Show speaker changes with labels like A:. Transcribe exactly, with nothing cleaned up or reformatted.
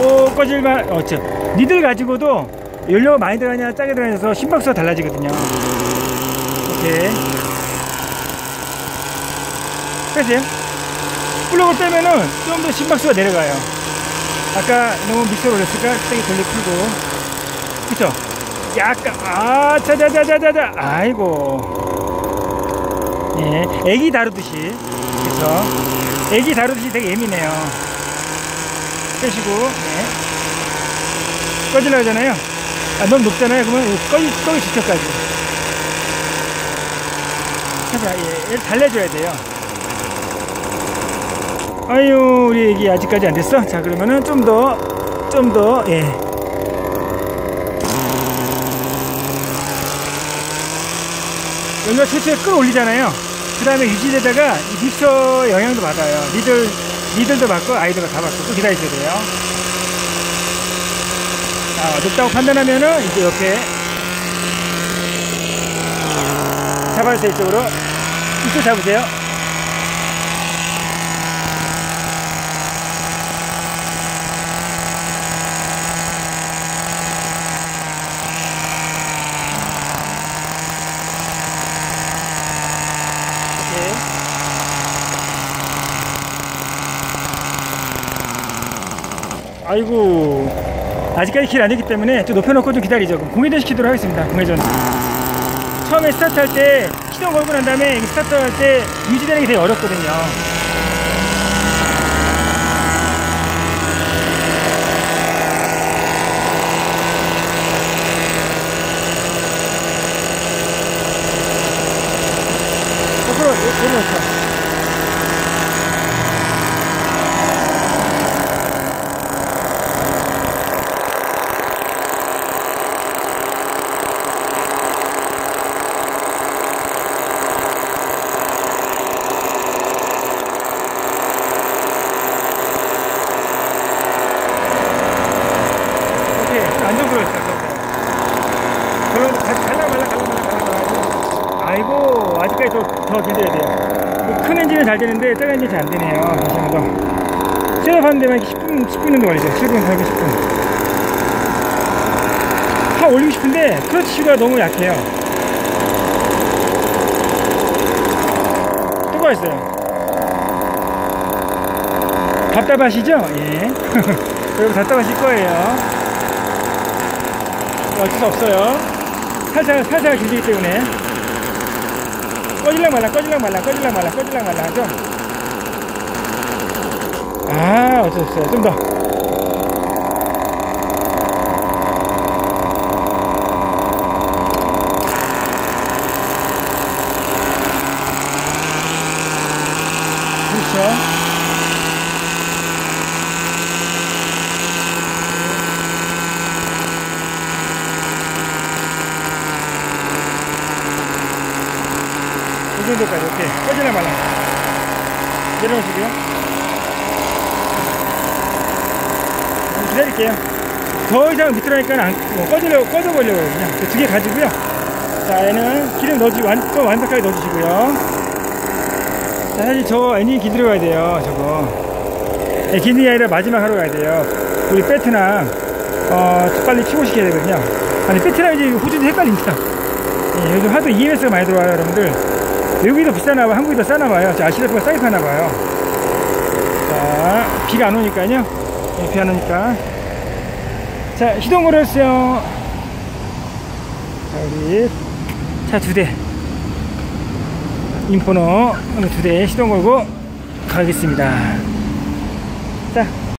A: 오, 꺼질만, 어, 저, 니들 가지고도 연료가 많이 들어가냐, 짜게 들어가냐서 심박수가 달라지거든요. 오케이. 그치? 플러그를 떼면은 좀 더 심박수가 내려가요. 아까 너무 믹서를 올렸으니까 세게 돌려 풀고. 그쵸? 약간, 아, 자자자자자자. 아이고. 예, 애기 다루듯이. 그쵸? 애기 다루듯이 되게 예민해요. 빼시고, 네. 꺼지려고 하잖아요. 아, 너무 높잖아요. 그러면 꺼지, 꺼기 직전까지. 자, 예, 얘를 달래줘야 돼요. 아유, 우리 애기 아직까지 안 됐어? 자, 그러면은 좀 더, 좀 더, 예. 연료가 최초에 끌어올리잖아요. 그 다음에 유지되다가 믹서 영향도 받아요. 니들, 니들도 받고 아이들도 다 받고 또 기다리셔야 돼요. 자, 높다고 판단하면은 이제 옆에 잡아주세요. 이쪽으로. 이쪽 잡으세요. 아이고, 아직까지 길 안됐기 때문에 좀 높여놓고 좀 기다리죠. 그럼 공회전 시키도록 하겠습니다. 공회전. 처음에 스타트 할 때 시동 걸고 난 다음에 스타트 할 때 유지되는 게 되게 어렵거든요. 옆으로 내려놓죠. 안정적으로 했어요. 그럼 다시 갈라 말라 갈라 말라 갈라 말라. 아이고, 아직까지 더, 더 기다려야 돼요. 큰 엔진은 잘 되는데 작은 엔진은 잘 안 되네요. 다시 한 번 더. 셋업하는 데만 십 분, 십 분 정도 걸리죠. 칠 분, 팔 분, 십 분. 확 올리고 싶은데 클러치 슈가 너무 약해요. 또 가있어요. 답답하시죠? 예. 여러분 답답하실 거예요. 어쩔 수 없어요. 살살 살살 길기 때문에 꺼질랑 말랑 꺼질랑 말랑 꺼질랑 말랑 꺼질랑 말랑 하죠. 아, 어쩔 수 없어요. 좀 더. 그렇죠. 이 정도까지. 오케이. 꺼지나 말라. 내려놓으시고요. 기다릴게요. 더 이상 밑으로 하니까 안, 뭐 꺼지려고, 꺼져보려고 그냥 두 개 가지고요. 자, 얘는 기름 넣어주고, 완, 좀 완벽하게 넣어주시고요. 자, 사실 저 엔진 기다려 가야 돼요. 저거. 네, 기능이 아니라 마지막 하러 가야 돼요. 우리 베트남, 어, 빨리 취고시켜야 되거든요. 아니, 베트남이지 호주도 헷갈립니다. 예, 요즘 하도 이엠에스가 많이 들어와요, 여러분들. 외국이 더 비싸나봐요. 한국이 더 싸나봐요. 아시다시피 싸게 파나봐요. 자, 비가 안 오니까요. 비 안 오니까. 자, 시동 걸었어요. 자, 우리 차 두 대. 인포너 두 대 시동 걸고 가겠습니다. 자.